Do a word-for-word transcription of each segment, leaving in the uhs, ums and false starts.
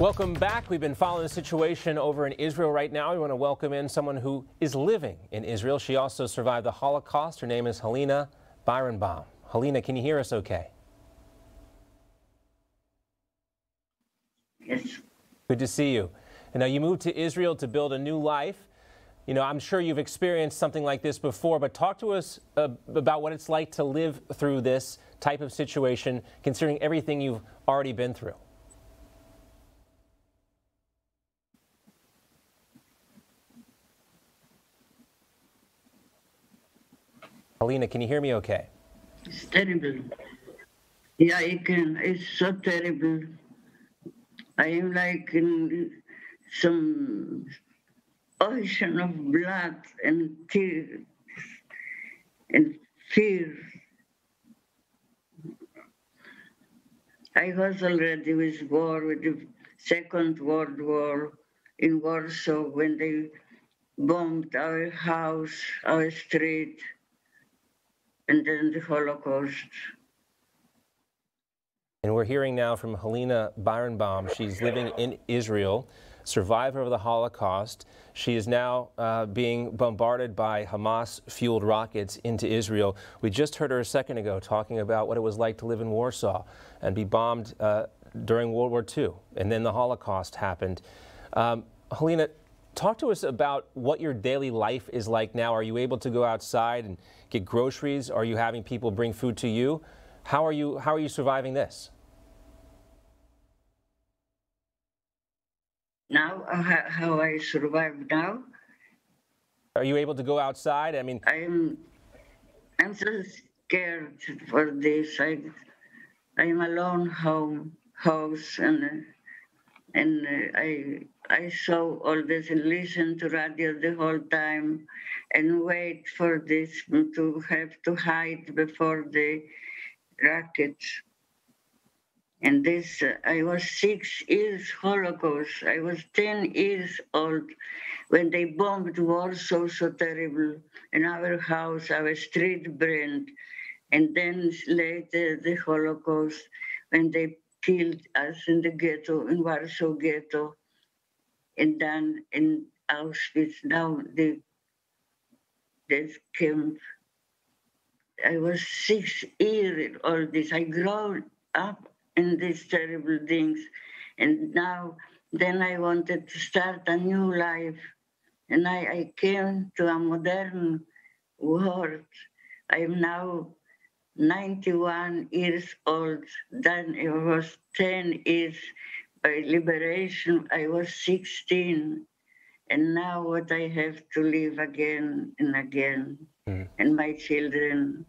Welcome back. We've been following the situation over in Israel right now. We want to welcome in someone who is living in Israel. She also survived the Holocaust. Her name is Helena Birenbaum. Helena, can you hear us okay? Yes. Good to see you. And now you moved to Israel to build a new life. You know, I'm sure you've experienced something like this before, but talk to us uh, about what it's like to live through this type of situation, considering everything you've already been through. Helena, can you hear me okay? It's terrible. Yeah, I can. It's so terrible. I am like in some ocean of blood and tears and fear. I was already with war, with the Second World War in Warsaw when they bombed our house, our street, and then the Holocaust. And we're hearing now from Helena Birenbaum. She's living in Israel, survivor of the Holocaust. She is now uh, being bombarded by Hamas-fueled rockets into Israel. We just heard her a second ago talking about what it was like to live in Warsaw and be bombed uh, during World War Two. And then the Holocaust happened. Um, Helena, talk to us about what your daily life is like now. Are you able to go outside and get groceries? Are you having people bring food to you? How are you, how are you surviving this? Now, uh, how I survive now? Are you able to go outside? I mean, I'm, I'm so scared for this. I, I'm alone home, house, and and uh, I I saw all this and listened to radio the whole time, and wait for this to have to hide before the rockets. And this, uh, I was six years Holocaust. I was ten years old when they bombed Warsaw so terrible, and our house, our street burned. And then later the Holocaust, when they killed us in the ghetto, in Warsaw ghetto, and then in Auschwitz, now the death camp. I was six years old. This I grew up in these terrible things. And now, then I wanted to start a new life. And I, I came to a modern world. I'm now ninety-one years old. Then I was ten years by liberation. I was sixteen. And now what I have to live again and again. Mm. And my children.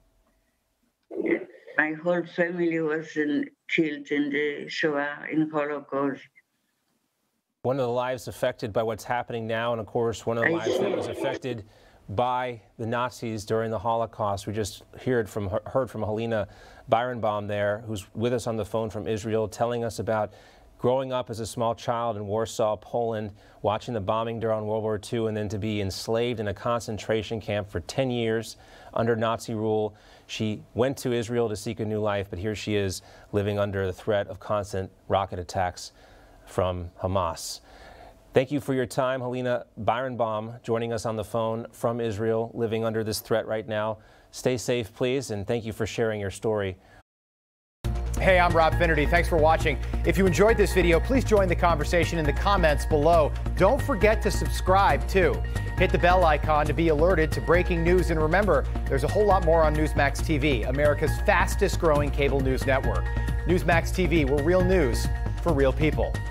My whole family was in, killed in the Shoah, in Holocaust. One of the lives affected by what's happening now, and of course, one of the I lives see. that was affected by the Nazis during the Holocaust. We just heard from heard from Helena Birenbaum there, who's with us on the phone from Israel, telling us about growing up as a small child in Warsaw, Poland, watching the bombing during World War Two, and then to be enslaved in a concentration camp for ten years under Nazi rule. She went to Israel to seek a new life, but here she is living under the threat of constant rocket attacks from Hamas. Thank you for your time, Helena Birenbaum, joining us on the phone from Israel, living under this threat right now. Stay safe, please, and thank you for sharing your story. Hey, I'm Rob Finnerty. Thanks for watching. If you enjoyed this video, please join the conversation in the comments below. Don't forget to subscribe, too. Hit the bell icon to be alerted to breaking news. And remember, there's a whole lot more on Newsmax T V, America's fastest growing cable news network. Newsmax T V, we're real news for real people.